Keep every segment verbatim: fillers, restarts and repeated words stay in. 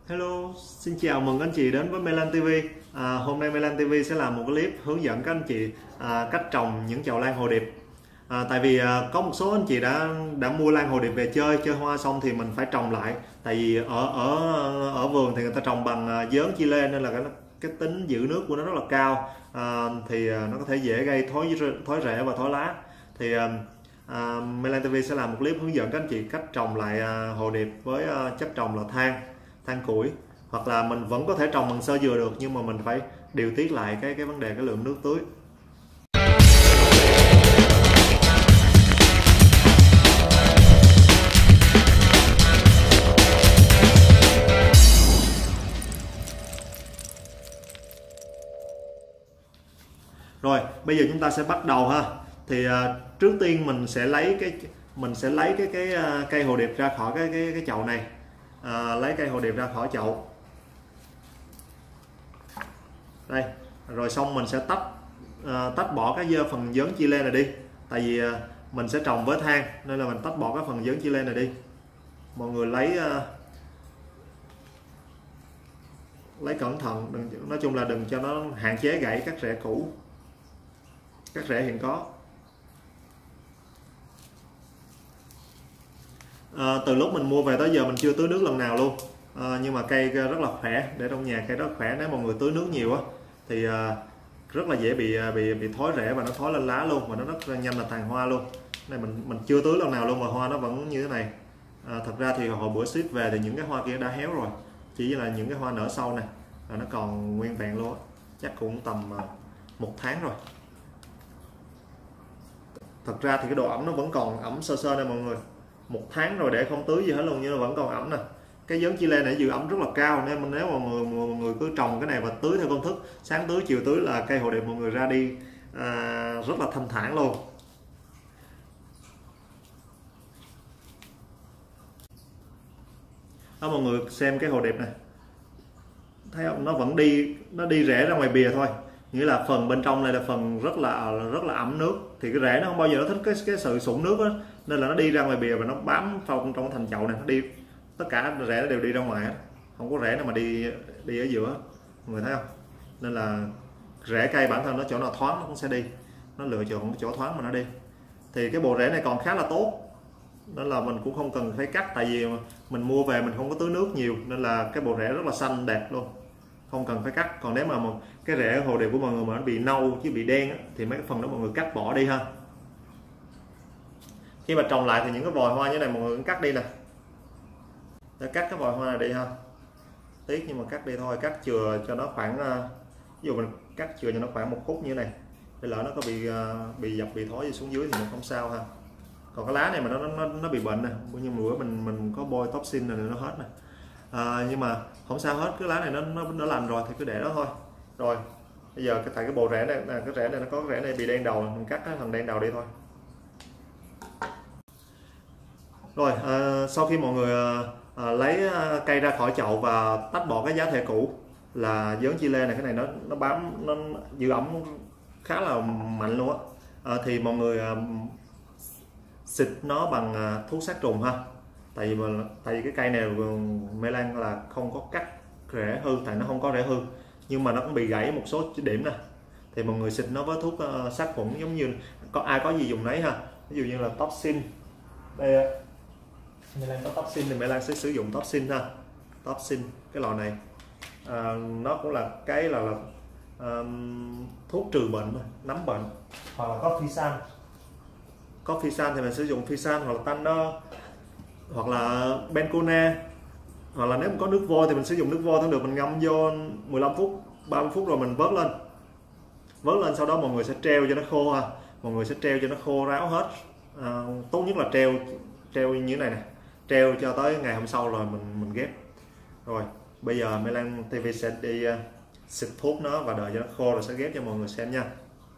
Hello, xin chào mừng anh chị đến với Melan ti vi. À, hôm nay Melan ti vi sẽ làm một clip hướng dẫn các anh chị à, cách trồng những chậu lan hồ điệp. À, tại vì à, có một số anh chị đã đã mua lan hồ điệp về chơi, chơi hoa xong thì mình phải trồng lại. Tại vì ở ở ở vườn thì người ta trồng bằng à, giớn chi lên nên là cái, cái tính giữ nước của nó rất là cao. À, thì à, nó có thể dễ gây thối thối rễ và thối lá. Thì à, à, Melan ti vi sẽ làm một clip hướng dẫn các anh chị cách trồng lại à, hồ điệp với à, chất trồng là than. than củi, hoặc là mình vẫn có thể trồng bằng sơ dừa được, nhưng mà mình phải điều tiết lại cái cái vấn đề cái lượng nước tưới. Rồi bây giờ chúng ta sẽ bắt đầu ha. Thì uh, trước tiên mình sẽ lấy cái mình sẽ lấy cái cái uh, cây hồ điệp ra khỏi cái cái cái chậu này. À, lấy cây hồ điệp ra khỏi chậu đây, rồi xong mình sẽ tách à, tách bỏ cái phần giớn chi lên này đi. Tại vì à, mình sẽ trồng với than nên là mình tách bỏ cái phần giớn chi lên này đi. Mọi người lấy à, lấy cẩn thận, đừng, nói chung là đừng cho nó hạn chế gãy các rễ cũ, các rễ hiện có. À, từ lúc mình mua về tới giờ mình chưa tưới nước lần nào luôn. À, nhưng mà cây rất là khỏe, để trong nhà cây rất khỏe. Nếu mọi người tưới nước nhiều á thì à, rất là dễ bị bị bị thối rễ và nó thối lên lá luôn, và nó rất là nhanh là tàn hoa luôn. Này mình mình chưa tưới lần nào luôn mà hoa nó vẫn như thế này. À, thật ra thì hồi bữa ship về thì những cái hoa kia đã héo rồi, chỉ là những cái hoa nở sau này là nó còn nguyên vẹn luôn á, chắc cũng tầm một tháng rồi. Thật ra thì cái độ ẩm nó vẫn còn ẩm sơ sơ đây mọi người, một tháng rồi để không tưới gì hết luôn nhưng nó vẫn còn ẩm nè. Cái giớn chi lên này giữ ẩm rất là cao, nên nếu mà mọi người, mọi người cứ trồng cái này và tưới theo công thức sáng tưới chiều tưới là cây hồ điệp mọi người ra đi à, rất là thanh thản luôn. Đó, mọi người xem cái hồ điệp này, thấy không, nó vẫn đi nó đi rễ ra ngoài bìa thôi, nghĩa là phần bên trong này là phần rất là rất là ẩm nước, thì cái rễ nó không bao giờ nó thích cái cái sự sũng nước đó, nên là nó đi ra ngoài bìa và nó bám vào trong thành chậu này, nó đi tất cả rễ nó đều đi ra ngoài, không có rễ nào mà đi đi ở giữa, mọi người thấy không? Nên là rễ cây bản thân nó chỗ nào thoáng nó cũng sẽ đi, nó lựa chọn cái chỗ thoáng mà nó đi. Thì cái bộ rễ này còn khá là tốt, nên là mình cũng không cần phải cắt, tại vì mình mua về mình không có tưới nước nhiều nên là cái bộ rễ rất là xanh đẹp luôn, không cần phải cắt. Còn nếu mà một cái rễ hồ điệp của mọi người mà nó bị nâu chứ bị đen á, thì mấy cái phần đó mọi người cắt bỏ đi ha. Khi mà trồng lại thì những cái vòi hoa như này mọi người cũng cắt đi nè, để cắt cái vòi hoa này đi ha. Tiếc nhưng mà cắt đi thôi, cắt chừa cho nó khoảng, ví dụ mình cắt chừa cho nó khoảng một khúc như thế này, để lỡ nó có bị bị dập bị thối gì xuống dưới thì nó không sao ha. Còn cái lá này mà nó nó nó bị bệnh nè, nhưng bữa mình mình có bôi toxin này nó hết nè. À, nhưng mà không sao hết, cái lá này nó nó nó lành rồi thì cứ để đó thôi. Rồi bây giờ cái tại cái bộ rễ này, cái rễ này nó có cái rễ này bị đen đầu, mình cắt cái phần đen đầu đi thôi. Rồi à, sau khi mọi người à, lấy cây ra khỏi chậu và tách bỏ cái giá thể cũ là giớn chi lê này, cái này nó nó bám, nó giữ ẩm khá là mạnh luôn á. À, thì mọi người à, xịt nó bằng à, thuốc sát trùng ha. Tại vì mà, tại vì cái cây này Melan là không có cắt rễ hư, tại nó không có rễ hư, nhưng mà nó cũng bị gãy một số điểm nè. Thì mọi người xịt nó với thuốc uh, sát khuẩn, giống như có ai có gì dùng nấy ha. Ví dụ như là toxin đây, Melan có toxin thì Melan sẽ sử dụng toxin ha. Toxin cái lò này à, nó cũng là cái là, là um, thuốc trừ bệnh, nấm bệnh. Hoặc là có Fisan, có Fisan thì mình sử dụng Fisan, hoặc là Tanner, hoặc là Bencona, hoặc là nếu có nước vôi thì mình sử dụng nước vôi cũng được. Mình ngâm vô mười lăm phút, ba mươi phút rồi mình vớt lên, vớt lên sau đó mọi người sẽ treo cho nó khô ha. Mọi người sẽ treo cho nó khô ráo hết. À, tốt nhất là treo treo như thế này nè, treo cho tới ngày hôm sau rồi mình mình ghép. Rồi bây giờ Melan ti vi sẽ đi uh, xịt thuốc nó và đợi cho nó khô rồi sẽ ghép cho mọi người xem nha.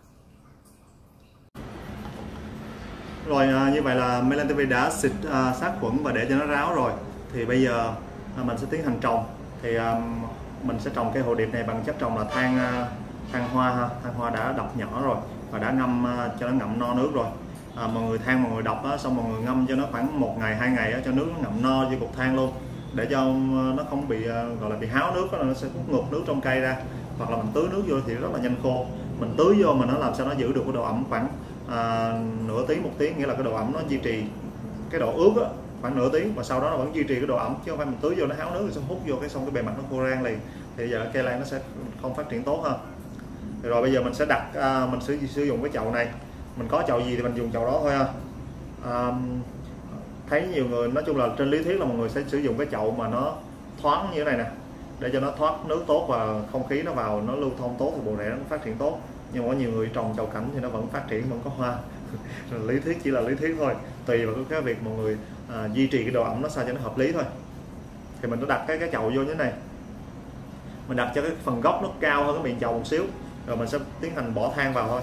Rồi à, như vậy là Melan ti vi đã xịt à, sát khuẩn và để cho nó ráo rồi. Thì bây giờ à, mình sẽ tiến hành trồng. Thì à, mình sẽ trồng cây hồ điệp này bằng chất trồng là than à, than hoa ha. Than hoa đã đập nhỏ rồi và đã ngâm à, cho nó ngậm no nước rồi. À, mọi người than mọi người đập á, xong mọi người ngâm cho nó khoảng một ngày hai ngày á, cho nước nó ngậm no với cục than luôn. để cho nó không bị gọi là bị háo nước, nó sẽ hút ngược nước trong cây ra, hoặc là mình tưới nước vô thì rất là nhanh khô. Mình tưới vô mà nó làm sao nó giữ được cái độ ẩm khoảng à, nửa tiếng một tiếng, nghĩa là cái độ ẩm nó duy trì cái độ ướt á, khoảng nửa tiếng, và sau đó nó vẫn duy trì cái độ ẩm, chứ không phải mình tưới vô nó háo nước rồi xong hút vô cái xong cái bề mặt nó khô rang liền, thì giờ cây lan nó sẽ không phát triển tốt hơn. Rồi bây giờ mình sẽ đặt à, mình sẽ sử dụng cái chậu này, mình có chậu gì thì mình dùng chậu đó thôi ha. À, thấy nhiều người, nói chung là trên lý thuyết là mọi người sẽ sử dụng cái chậu mà nó thoáng như thế này nè, để cho nó thoát nước tốt và không khí nó vào nó lưu thông tốt thì bộ rễ nó phát triển tốt. Nhưng mà có nhiều người trồng chậu cảnh thì nó vẫn phát triển, vẫn có hoa. Lý thuyết chỉ là lý thuyết thôi, tùy vào cái việc mọi người à, duy trì cái độ ẩm nó sao cho nó hợp lý thôi. Thì mình sẽ đặt cái cái chậu vô như thế này, mình đặt cho cái phần gốc nó cao hơn cái miệng chậu một xíu, rồi mình sẽ tiến hành bỏ than vào thôi.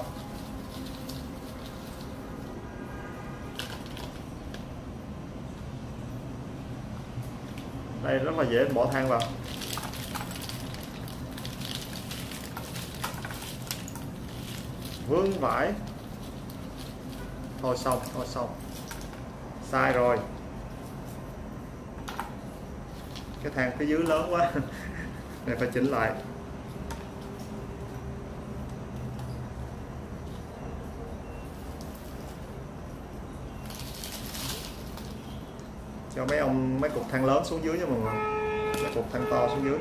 Đây rất là dễ bỏ than vào. Vướng vải. Thôi xong, thôi xong. Sai rồi. Cái than phía dưới lớn quá. Này phải chỉnh lại. Cho mấy ông mấy cục than lớn xuống dưới cho mọi người, mấy cục than to xuống dưới.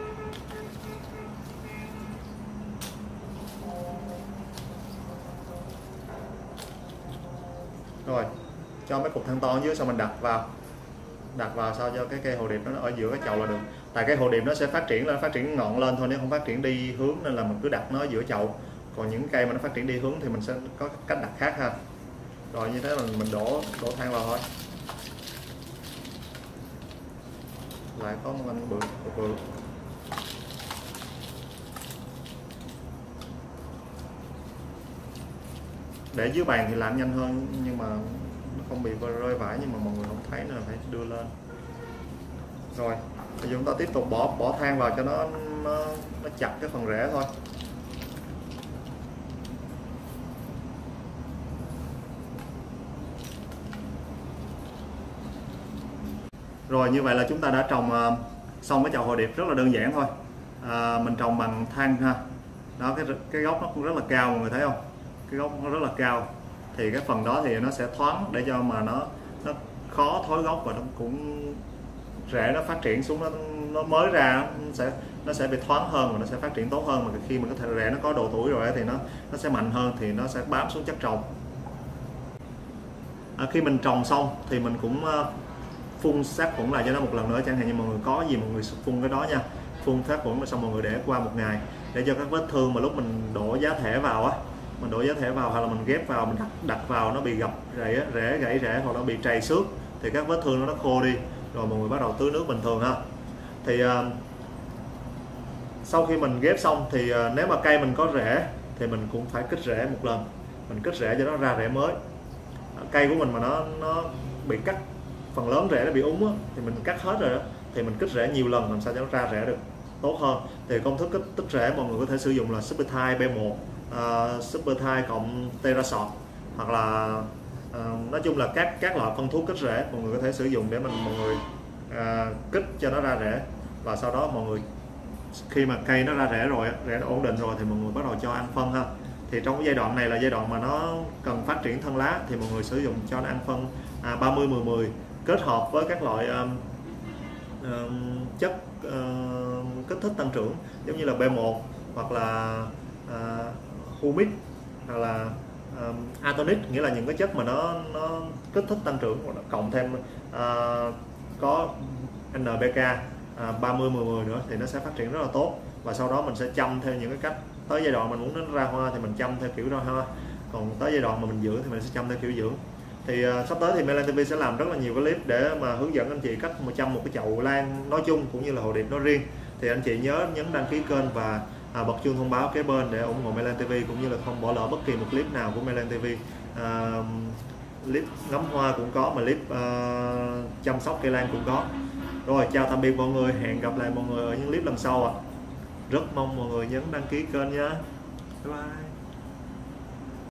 Rồi cho mấy cục than to dưới, xong mình đặt vào, đặt vào sao cho cái cây hồ điệp nó ở giữa cái chậu là được. Tại cái hồ điệp nó sẽ phát triển lên, phát triển ngọn lên thôi, nếu không phát triển đi hướng, nên là mình cứ đặt nó ở giữa chậu. Còn những cây mà nó phát triển đi hướng thì mình sẽ có cách đặt khác ha. Rồi như thế là mình đổ đổ than vào thôi. Lại có một anh bự bự. Để dưới bàn thì làm nhanh hơn, nhưng mà nó không bị rơi vải, nhưng mà mọi người không thấy nên là phải đưa lên. Rồi bây giờ chúng ta tiếp tục bỏ bỏ than vào cho nó nó, nó chặt cái phần rễ thôi. Rồi như vậy là chúng ta đã trồng uh, xong cái chậu hồ điệp rất là đơn giản thôi. À, mình trồng bằng than ha. Đó, cái cái gốc nó cũng rất là cao, mọi người thấy không? Cái gốc nó rất là cao. Thì cái phần đó thì nó sẽ thoáng để cho mà nó nó khó thối gốc, và nó cũng rễ nó phát triển xuống, nó nó mới ra nó sẽ nó sẽ bị thoáng hơn và nó sẽ phát triển tốt hơn. Mà khi mà cái rễ nó có độ tuổi rồi thì nó nó sẽ mạnh hơn, thì nó sẽ bám xuống chất trồng. À, khi mình trồng xong thì mình cũng uh, phun sát khuẩn lại cho nó một lần nữa, chẳng hạn như mọi người có gì mọi người phun cái đó nha, phun sát khuẩn xong mọi người để qua một ngày, để cho các vết thương mà lúc mình đổ giá thể vào á, mình đổ giá thể vào hoặc là mình ghép vào, mình đặt, đặt vào nó bị gập rễ, rễ gãy rễ hoặc nó bị trầy xước, thì các vết thương nó khô đi, rồi mọi người bắt đầu tưới nước bình thường ha. Thì uh, sau khi mình ghép xong thì uh, nếu mà cây mình có rễ thì mình cũng phải kích rễ một lần, mình kích rễ cho nó ra rễ mới. Cây của mình mà nó nó bị cắt, phần lớn rễ nó bị úng á, thì mình cắt hết rồi đó, thì mình kích rễ nhiều lần làm sao cho nó ra rễ được tốt hơn. Thì công thức kích, tích rễ mọi người có thể sử dụng là Superthai B một, uh, Superthai cộng Terrasort, hoặc là uh, nói chung là các các loại phân thuốc kích rễ mọi người có thể sử dụng để mình mọi người uh, kích cho nó ra rễ. Và sau đó mọi người khi mà cây nó ra rễ rồi, rễ nó ổn định rồi thì mọi người bắt đầu cho ăn phân ha. Thì trong cái giai đoạn này là giai đoạn mà nó cần phát triển thân lá, thì mọi người sử dụng cho nó ăn phân à, ba mươi mười mười kết hợp với các loại um, um, chất uh, kích thích tăng trưởng giống như là B một hoặc là uh, humic hoặc là um, atonic, nghĩa là những cái chất mà nó nó kích thích tăng trưởng, cộng thêm uh, có en pê ca uh, ba mươi mười mười nữa thì nó sẽ phát triển rất là tốt. Và sau đó mình sẽ chăm theo những cái cách, tới giai đoạn mình muốn nó ra hoa thì mình chăm theo kiểu ra hoa, còn tới giai đoạn mà mình dưỡng thì mình sẽ chăm theo kiểu dưỡng. Thì uh, sắp tới thì Mayland ti vi sẽ làm rất là nhiều cái clip để mà hướng dẫn anh chị cách mà chăm một cái chậu lan nói chung cũng như là hồ điệp nói riêng. Thì anh chị nhớ nhấn đăng ký kênh và uh, bật chuông thông báo kế bên để ủng hộ Mayland ti vi, cũng như là không bỏ lỡ bất kỳ một clip nào của Mayland ti vi. Uh, clip ngắm hoa cũng có, mà clip uh, chăm sóc cây lan cũng có. Rồi chào tạm biệt mọi người, hẹn gặp lại mọi người ở những clip lần sau ạ. À. Rất mong mọi người nhấn đăng ký kênh nha. Bye bye.